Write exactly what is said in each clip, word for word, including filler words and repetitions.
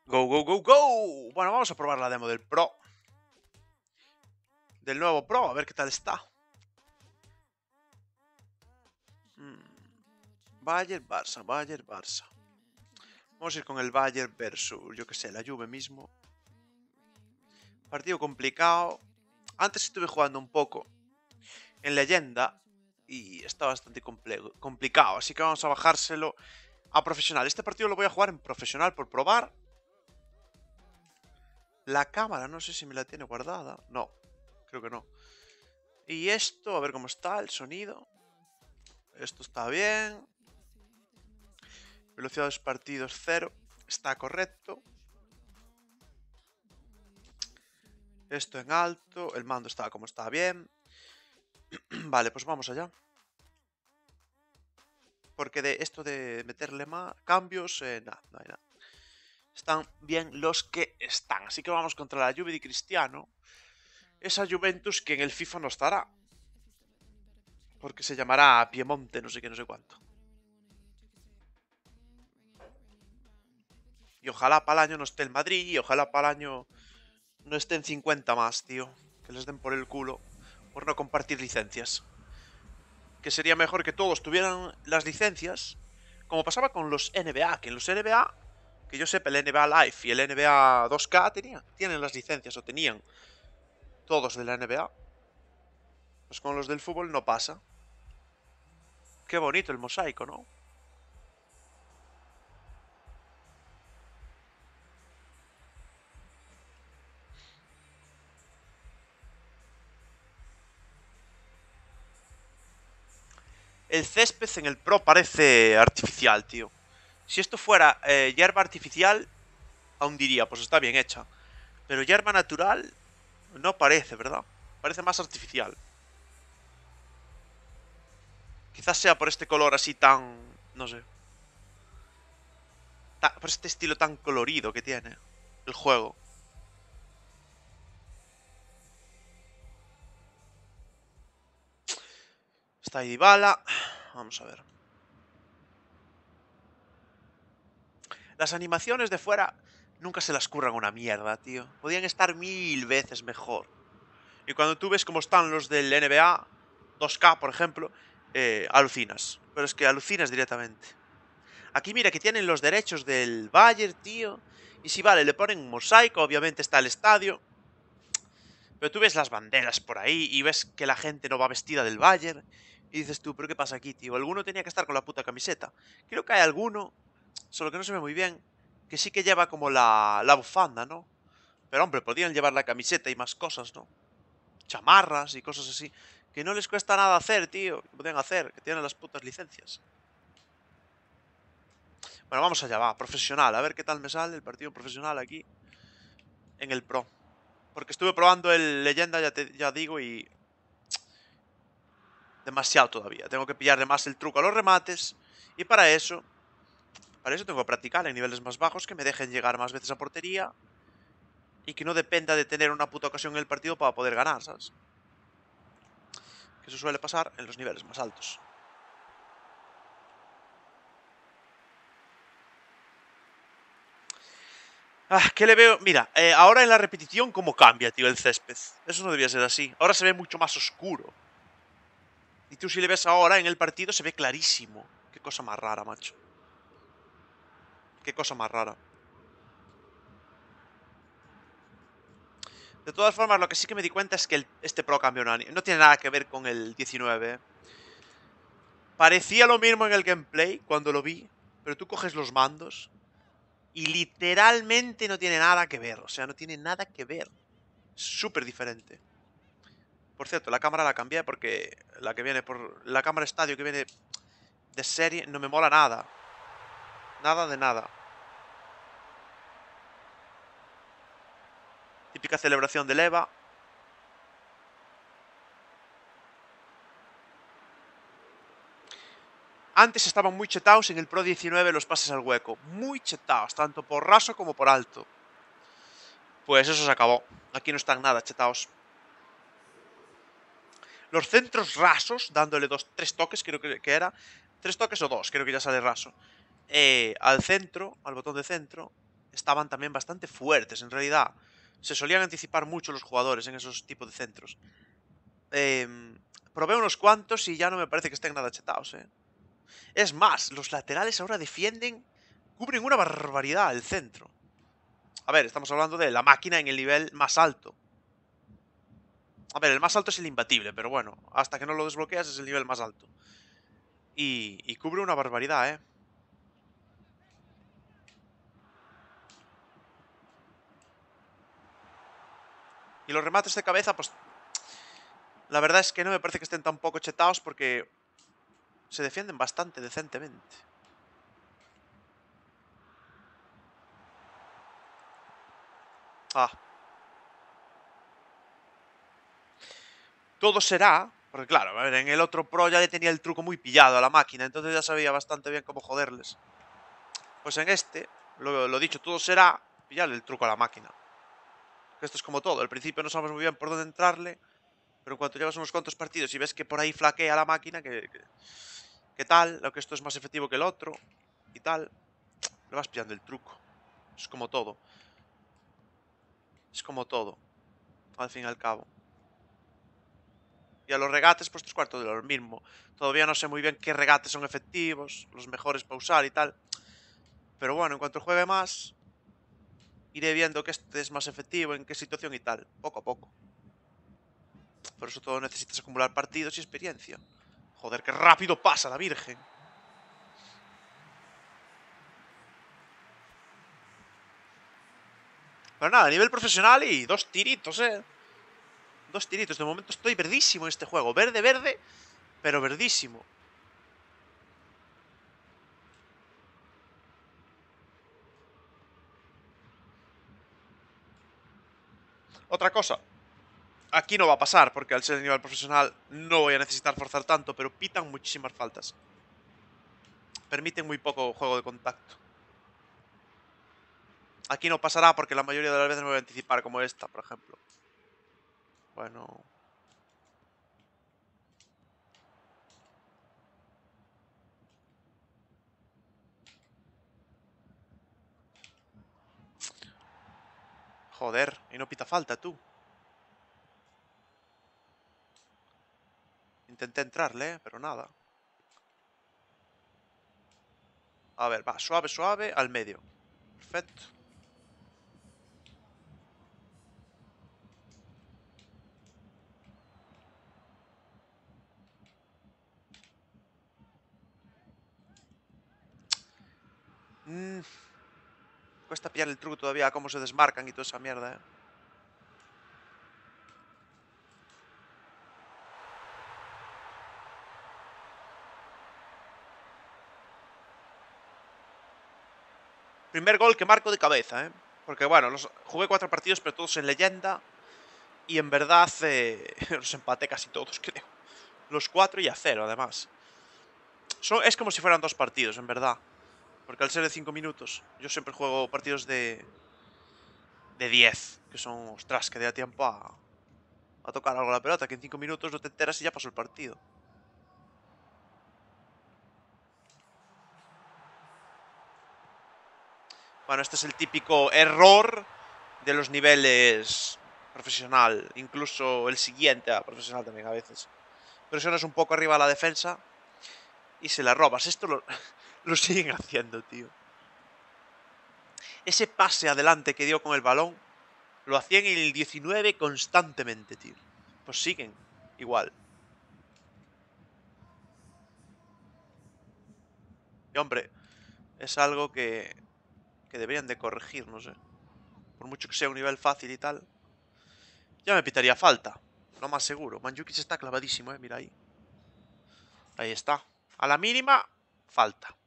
Go, go, go, go. Bueno, vamos a probar la demo del Pro. Del nuevo Pro, a ver qué tal está. Hmm. Bayern, Barça, Bayern, Barça. Vamos a ir con el Bayern versus, yo que sé, la Juve mismo. Partido complicado. Antes estuve jugando un poco en leyenda y está bastante complicado, así que vamos a bajárselo a profesional. Este partido lo voy a jugar en profesional por probar. La cámara, no sé si me la tiene guardada. No, creo que no. Y esto, a ver cómo está el sonido. Esto está bien. Velocidad de los partidos cero. Está correcto. Esto en alto. El mando está como está bien. Vale, pues vamos allá. Porque de esto de meterle más cambios, eh, nada, no hay nada. Están bien los que están. Así que vamos contra la Juve de Cristiano. Esa Juventus que en el FIFA no estará. Porque se llamará Piemonte, no sé qué, no sé cuánto. Y ojalá para el año no esté el Madrid. Y ojalá para el año no estén cincuenta más, tío. Que les den por el culo por no compartir licencias. Que sería mejor que todos tuvieran las licencias. Como pasaba con los N B A. Que en los N B A, que yo sepa, el N B A Live y el N B A dos K tenían, tienen las licencias o tenían todos de la N B A. Pues con los del fútbol no pasa. Qué bonito el mosaico, ¿no? El césped en el Pro parece artificial, tío. Si esto fuera eh, hierba artificial, aún diría, pues está bien hecha. Pero hierba natural no parece, ¿verdad? Parece más artificial. Quizás sea por este color así tan... no sé. Ta, por este estilo tan colorido que tiene el juego. Está ahí Dybala. Vamos a ver. Las animaciones de fuera nunca se las curran una mierda, tío. Podían estar mil veces mejor. Y cuando tú ves cómo están los del N B A dos K, por ejemplo, eh, alucinas. Pero es que alucinas directamente. Aquí mira que tienen los derechos del Bayern, tío. Y si vale, le ponen un mosaico, obviamente está el estadio. Pero tú ves las banderas por ahí y ves que la gente no va vestida del Bayern. Y dices tú, ¿pero qué pasa aquí, tío? Alguno tenía que estar con la puta camiseta. Creo que hay alguno, solo que no se ve muy bien, que sí que lleva como la, la bufanda, ¿no? Pero hombre, podrían llevar la camiseta y más cosas, ¿no? Chamarras y cosas así. Que no les cuesta nada hacer, tío. Que podrían hacer, que tienen las putas licencias. Bueno, vamos allá, va. Profesional. A ver qué tal me sale el partido profesional aquí. En el Pro. Porque estuve probando el Leyenda, ya, te, ya digo, y... demasiado todavía. Tengo que pillarle más el truco a los remates. Y para eso... Para eso tengo que practicar en niveles más bajos, que me dejen llegar más veces a portería. Y que no dependa de tener una puta ocasión en el partido para poder ganar, ¿sabes? Que eso suele pasar en los niveles más altos. Ah, ¿qué le veo? Mira, eh, ahora en la repetición cómo cambia, tío, el césped. Eso no debía ser así. Ahora se ve mucho más oscuro. Y tú si le ves ahora en el partido se ve clarísimo. Qué cosa más rara, macho. Qué cosa más rara. De todas formas, lo que sí que me di cuenta es que el, este Pro cambió no, no tiene nada que ver con el diecinueve. ¿eh? Parecía lo mismo en el gameplay cuando lo vi, pero tú coges los mandos y literalmente no tiene nada que ver. O sea, no tiene nada que ver. Súper diferente. Por cierto, la cámara la cambié porque la que viene por... La cámara estadio que viene de serie no me mola nada. Nada de nada. Típica celebración del EVA. Antes estaban muy chetados en el Pro diecinueve los pases al hueco. Muy chetados, tanto por raso como por alto. Pues eso se acabó. Aquí no están nada chetados. Los centros rasos, dándole dos, tres toques, creo que, que era. Tres toques o dos, creo que ya sale raso. Eh, al centro, al botón de centro, estaban también bastante fuertes, en realidad. Se solían anticipar mucho los jugadores en esos tipos de centros. Eh, probé unos cuantos y ya no me parece que estén nada chetados, ¿eh? Es más, los laterales ahora defienden, cubren una barbaridad el centro. A ver, estamos hablando de la máquina en el nivel más alto. A ver, el más alto es el imbatible, pero bueno, hasta que no lo desbloqueas es el nivel más alto. Y, y cubre una barbaridad, ¿eh? Y los remates de cabeza, pues la verdad es que no me parece que estén tan poco chetados porque se defienden bastante decentemente. Ah. Todo será, porque claro, a ver, en el otro Pro ya le tenía el truco muy pillado a la máquina, entonces ya sabía bastante bien cómo joderles. Pues en este, lo, lo dicho, todo será pillarle el truco a la máquina. Que esto es como todo, al principio no sabes muy bien por dónde entrarle, pero en cuanto llevas unos cuantos partidos y ves que por ahí flaquea la máquina, que, que, que tal, lo que esto es más efectivo que el otro, y tal, le vas pillando el truco. Es como todo. Es como todo, al fin y al cabo. Y a los regates, pues tres cuartos de lo mismo. Todavía no sé muy bien qué regates son efectivos, los mejores para usar y tal. Pero bueno, en cuanto juegue más, iré viendo que este es más efectivo, en qué situación y tal, poco a poco. Por eso todo necesitas acumular partidos y experiencia. Joder, qué rápido pasa la Virgen. Pero nada, a nivel profesional y dos tiritos, eh. Dos tiritos. De momento estoy verdísimo en este juego. Verde, verde, pero verdísimo. Otra cosa. Aquí no va a pasar, porque al ser a nivel profesional no voy a necesitar forzar tanto, pero pitan muchísimas faltas. Permiten muy poco juego de contacto. Aquí no pasará porque la mayoría de las veces me voy a anticipar, como esta, por ejemplo. Bueno. Joder, y no pita falta, tú. Intenté entrarle, ¿eh? Pero nada. A ver, va, suave, suave, al medio. Perfecto. Mm, cuesta pillar el truco todavía, cómo se desmarcan y toda esa mierda, ¿eh? Primer gol que marco de cabeza, ¿eh? Porque bueno, los, jugué cuatro partidos, pero todos en leyenda. Y en verdad eh, los empaté casi todos, creo. Los cuatro y a cero, además. Son, es como si fueran dos partidos, en verdad. Porque al ser de cinco minutos, yo siempre juego partidos de... De diez. Que son, ostras, que da tiempo a... A tocar algo la pelota, que en cinco minutos no te enteras y ya pasó el partido. Bueno, este es el típico error de los niveles profesional. Incluso el siguiente a profesional también a veces. Presionas un poco arriba a la defensa y se la robas. Esto lo, lo siguen haciendo, tío. Ese pase adelante que dio con el balón, lo hacían en el diecinueve constantemente, tío. Pues siguen igual. Y hombre, es algo que, que deberían de corregir, no sé. Por mucho que sea un nivel fácil y tal. Ya me pitaría falta, lo más seguro. Mandzukic está clavadísimo, eh, mira ahí. Ahí está. A la mínima, falta.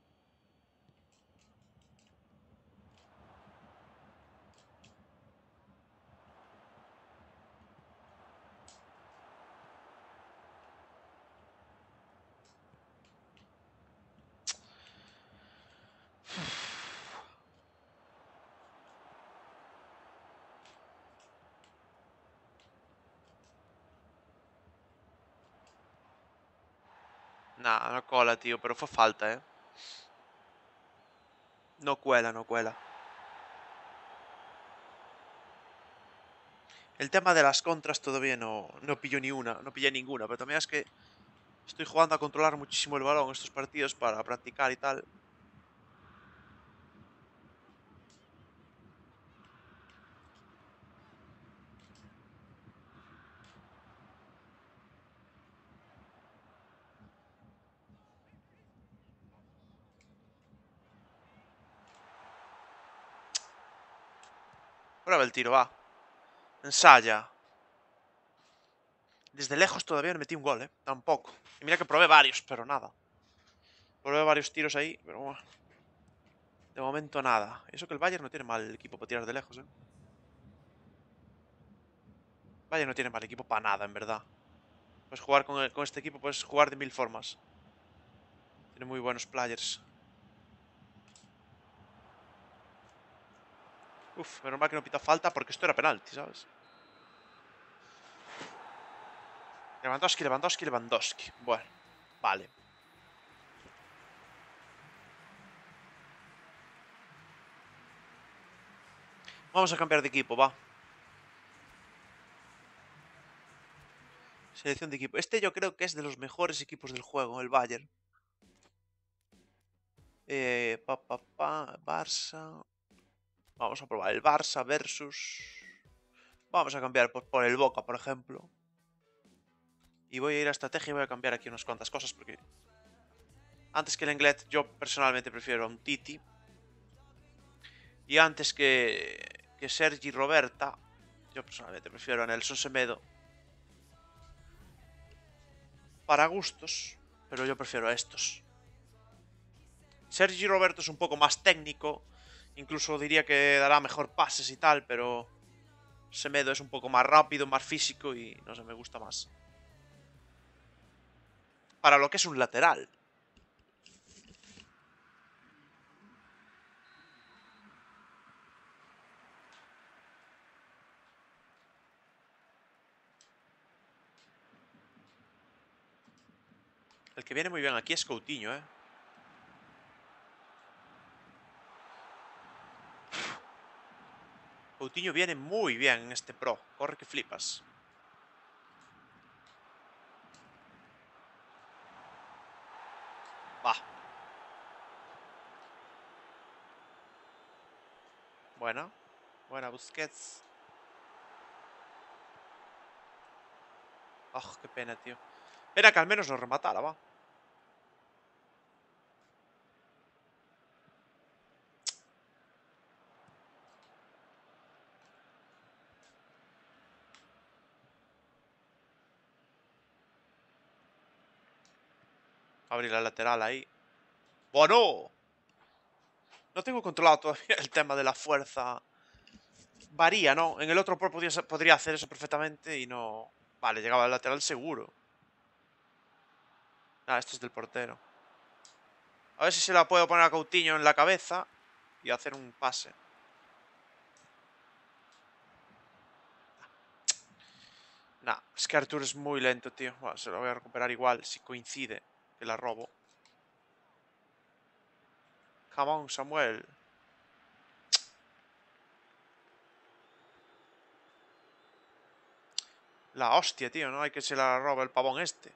Nah, no cola, tío, pero fue falta, eh. No cuela, no cuela. El tema de las contras todavía no, no pillo ni una, no pillé ninguna, pero también es que estoy jugando a controlar muchísimo el balón en estos partidos para practicar y tal. Prueba el tiro, va. Ensaya. Desde lejos todavía no metí un gol, eh. Tampoco. Y mira que probé varios, pero nada. Probé varios tiros ahí, pero bueno. De momento nada. Eso que el Bayern no tiene mal equipo para tirar de lejos, eh. Bayern no tiene mal equipo para nada, en verdad. Puedes jugar con, el- con este equipo, puedes jugar de mil formas. Tiene muy buenos players. Uf, menos mal que no pita falta porque esto era penalti, ¿sabes? Lewandowski, Lewandowski, Lewandowski. Bueno, vale. Vamos a cambiar de equipo, va. Selección de equipo. Este yo creo que es de los mejores equipos del juego, el Bayern. Eh, pa, pa, pa, Barça. Vamos a probar el Barça versus... Vamos a cambiar por, por el Boca, por ejemplo. Y voy a ir a estrategia y voy a cambiar aquí unas cuantas cosas porque... Antes que el Englet, yo personalmente prefiero a un Titi. Y antes que, que Sergi Roberta, yo personalmente prefiero a Nelson Semedo. Para gustos, pero yo prefiero a estos. Sergi Roberto es un poco más técnico. Incluso diría que dará mejor pases y tal, pero Semedo es un poco más rápido, más físico y no sé, me gusta más. Para lo que es un lateral. El que viene muy bien aquí es Coutinho, ¿eh? Coutinho viene muy bien en este Pro. Corre que flipas. Va. Buena. Buena Busquets. Oh, qué pena, tío. Pena que al menos lo rematara, va. Abrir la lateral ahí. ¡Bueno! No tengo controlado todavía el tema de la fuerza. Varía, ¿no? En el otro Pro podría, podría hacer eso perfectamente y no... Vale, llegaba al lateral seguro. Ah, esto es del portero. A ver si se la puedo poner a Coutinho en la cabeza y hacer un pase. Nah, es que Arthur es muy lento, tío. Bueno, se lo voy a recuperar igual si coincide que la robo. Come on, Samuel. La hostia, tío, ¿no? Hay que se la roba el pavón este.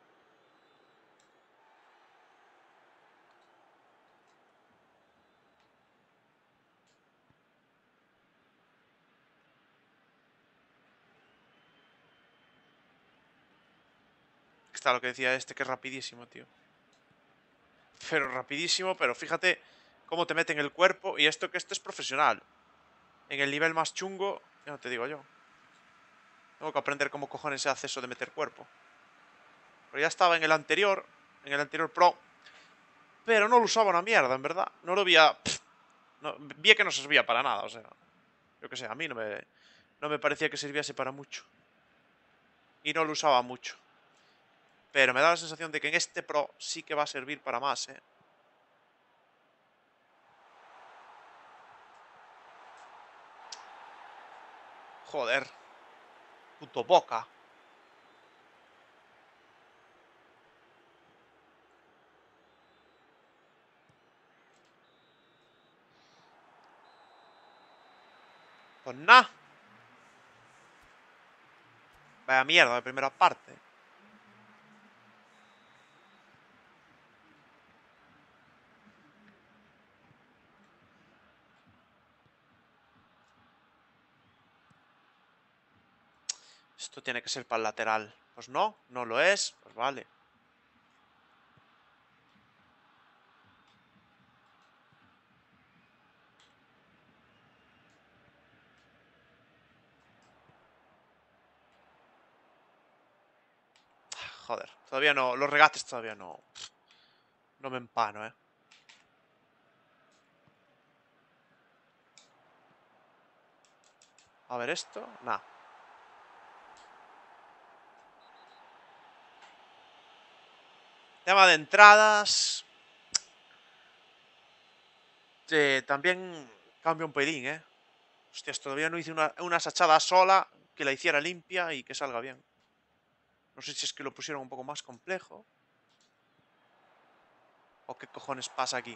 Está lo que decía este, que es rapidísimo, tío. Pero rapidísimo, pero fíjate cómo te mete en el cuerpo. Y esto que esto es profesional. En el nivel más chungo, ya no te digo yo. Tengo que aprender cómo cojones se hace eso de meter cuerpo. Pero ya estaba en el anterior, en el anterior Pro. Pero no lo usaba una mierda, en verdad. No lo veía... No, vi que no se servía para nada, o sea... Yo qué sé, a mí no me, no me parecía que sirviese para mucho. Y no lo usaba mucho. Pero me da la sensación de que en este Pro sí que va a servir para más, ¿eh? Joder. Puto Boca. Pues nada. Vaya mierda de primera parte. Esto tiene que ser para el lateral. Pues no, no lo es. Pues vale. Joder, todavía no. Los regates todavía no. No me empano, eh. A ver esto. Nah. Tema de entradas. Eh, también cambia un pelín, eh. Hostias, todavía no hice una, una sachada sola que la hiciera limpia y que salga bien. No sé si es que lo pusieron un poco más complejo. ¿O qué cojones pasa aquí?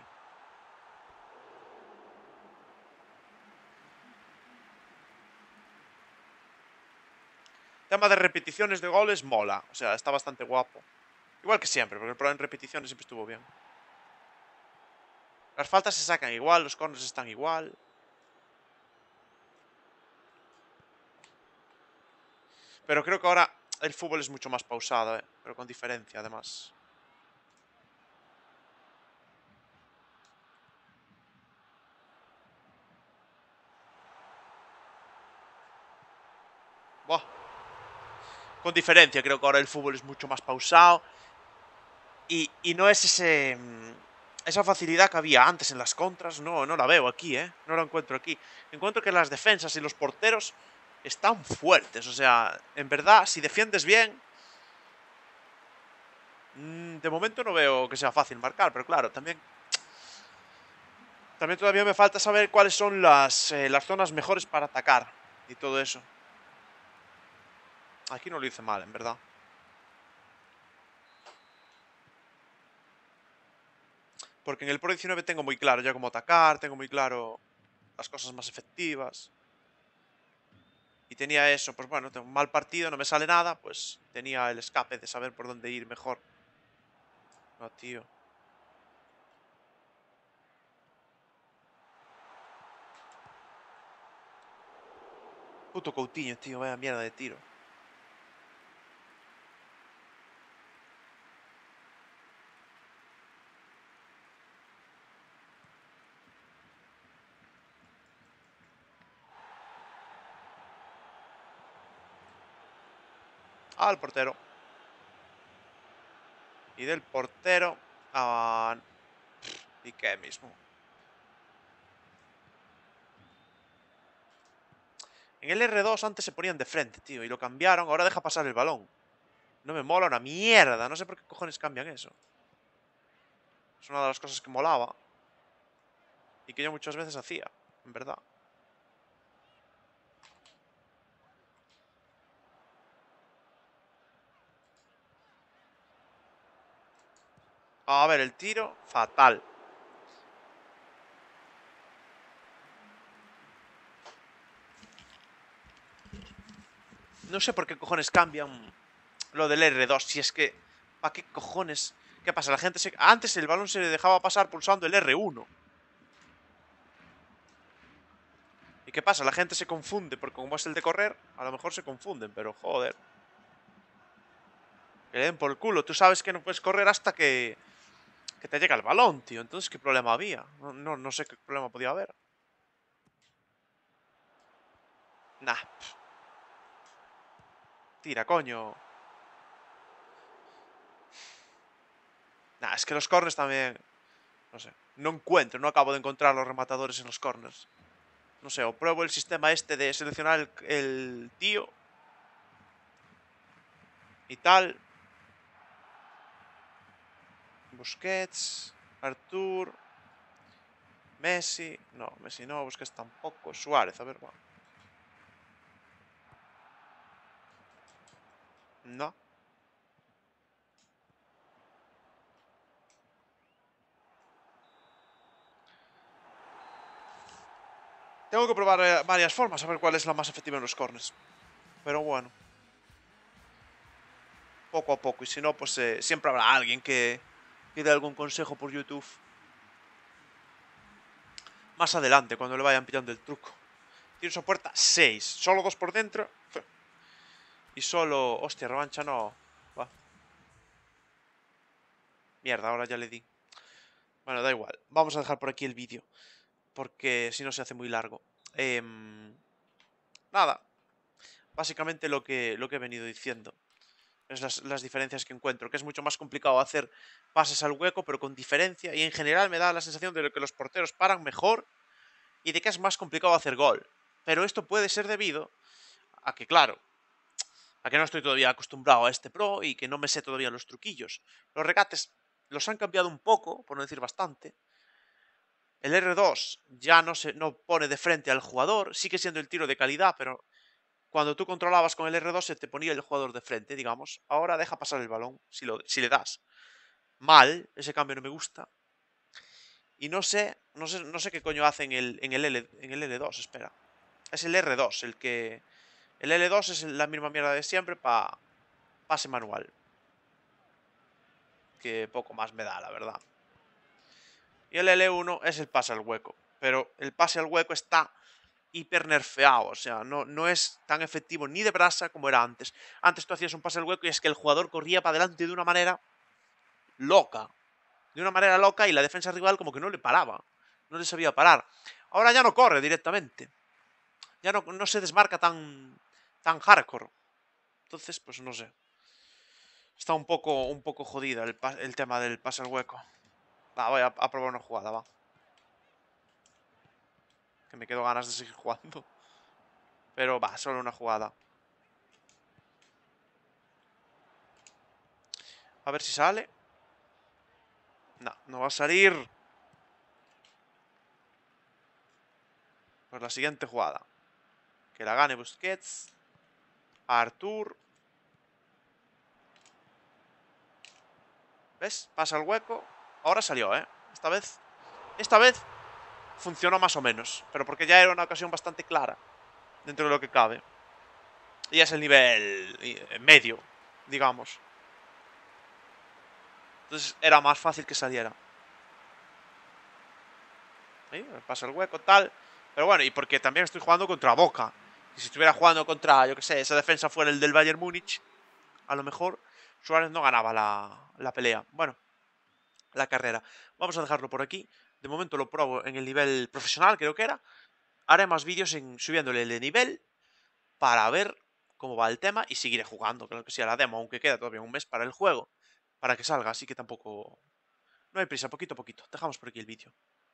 Tema de repeticiones de goles mola. O sea, está bastante guapo. Igual que siempre, porque el problema en repeticiones siempre estuvo bien. Las faltas se sacan igual, los corners están igual. Pero creo que ahora el fútbol es mucho más pausado, ¿eh? Pero con diferencia, además. Buah. Con diferencia, creo que ahora el fútbol es mucho más pausado. Y, y no es ese... Esa facilidad que había antes en las contras. No, no la veo aquí, ¿eh? No la encuentro aquí. Encuentro que las defensas y los porteros están fuertes. O sea, en verdad, si defiendes bien... De momento no veo que sea fácil marcar, pero claro, también... También todavía me falta saber cuáles son las, eh, las zonas mejores para atacar. Y todo eso. Aquí no lo hice mal, en verdad. Porque en el Pro diecinueve tengo muy claro ya cómo atacar, tengo muy claro las cosas más efectivas. Y tenía eso, pues bueno, tengo un mal partido, no me sale nada, pues tenía el escape de saber por dónde ir mejor. No, tío. Puto Coutinho, tío, vaya mierda de tiro. Ah, el portero. Y del portero a... Piqué mismo. En el R dos antes se ponían de frente, tío, y lo cambiaron, ahora deja pasar el balón. No me mola una mierda, no sé por qué cojones cambian eso. Es una de las cosas que molaba. Y que yo muchas veces hacía, en verdad. A ver, el tiro, fatal. No sé por qué cojones cambian lo del R dos. Si es que... ¿Para qué cojones? ¿Qué pasa? La gente se... Antes el balón se le dejaba pasar pulsando el R uno. ¿Y qué pasa? La gente se confunde, porque como es el de correr, a lo mejor se confunden, pero joder. Que le den por el culo. Tú sabes que no puedes correr hasta que... Que te llega el balón, tío. Entonces, ¿qué problema había? No, no, no sé qué problema podía haber. Nah. Tira, coño. Nah, es que los corners también... No sé. No encuentro, no acabo de encontrar los rematadores en los corners. No sé, o pruebo el sistema este de seleccionar el, el tío. Y tal. Busquets. Artur. Messi. No, Messi no, Busquets tampoco. Suárez, a ver, bueno. No. Tengo que probar eh, varias formas a ver cuál es la más efectiva en los corners. Pero bueno. poco a poco. Y si no, pues eh, siempre habrá alguien que, que dé algún consejo por YouTube. Más adelante, cuando le vayan pillando el truco. Tiros a puerta, seis. Solo dos por dentro. Y solo... Hostia, revancha no. Va. Mierda, ahora ya le di. Bueno, da igual. Vamos a dejar por aquí el vídeo. Porque si no se hace muy largo. Eh, nada. Básicamente lo que, lo que he venido diciendo. Es las, las diferencias que encuentro. Que es mucho más complicado hacer pases al hueco, pero con diferencia. Y en general me da la sensación de que los porteros paran mejor. Y de que es más complicado hacer gol. Pero esto puede ser debido a que, claro, a que no estoy todavía acostumbrado a este pro y que no me sé todavía los truquillos. Los regates los han cambiado un poco, por no decir bastante. El erre dos ya no se no pone de frente al jugador, sigue siendo el tiro de calidad, pero cuando tú controlabas con el erre dos se te ponía el jugador de frente, digamos. Ahora deja pasar el balón, si, lo, si le das. Mal, ese cambio no me gusta. Y no sé, no sé, no sé qué coño hace en el, en el, L, en el ele dos, espera. Es el erre dos el que... El ele dos es la misma mierda de siempre para pase manual. Que poco más me da, la verdad. Y el ele uno es el pase al hueco. Pero el pase al hueco está hiper nerfeado. O sea, no, no es tan efectivo ni de brasa como era antes. Antes tú hacías un pase al hueco y es que el jugador corría para adelante de una manera loca. De una manera loca y la defensa rival como que no le paraba. No le sabía parar. Ahora ya no corre directamente. Ya no, no se desmarca tan, tan hardcore. Entonces, pues no sé. Está un poco, un poco jodida el, el tema del pase al hueco. Va, voy a, a probar una jugada, va. Que me quedo ganas de seguir jugando. Pero va, solo una jugada. A ver si sale. No, no va a salir. Pues la siguiente jugada. Que la gane Busquets. Artur. ¿Ves? Pasa el hueco. Ahora salió, ¿eh? Esta vez... Esta vez funcionó más o menos. Pero porque ya era una ocasión bastante clara. Dentro de lo que cabe. Y es el nivel medio, digamos. Entonces era más fácil que saliera. ¿Sí? Pasa el hueco, tal. Pero bueno, y porque también estoy jugando contra Boca. Y si estuviera jugando contra, yo que sé, esa defensa fuera el del Bayern Múnich, a lo mejor Suárez no ganaba la, la pelea. Bueno, la carrera. Vamos a dejarlo por aquí. De momento lo pruebo en el nivel profesional, creo que era. Haré más vídeos en, subiéndole el nivel para ver cómo va el tema y seguiré jugando, claro que sí, a la demo, aunque queda todavía un mes para el juego, para que salga, así que tampoco... No hay prisa, poquito a poquito. Dejamos por aquí el vídeo.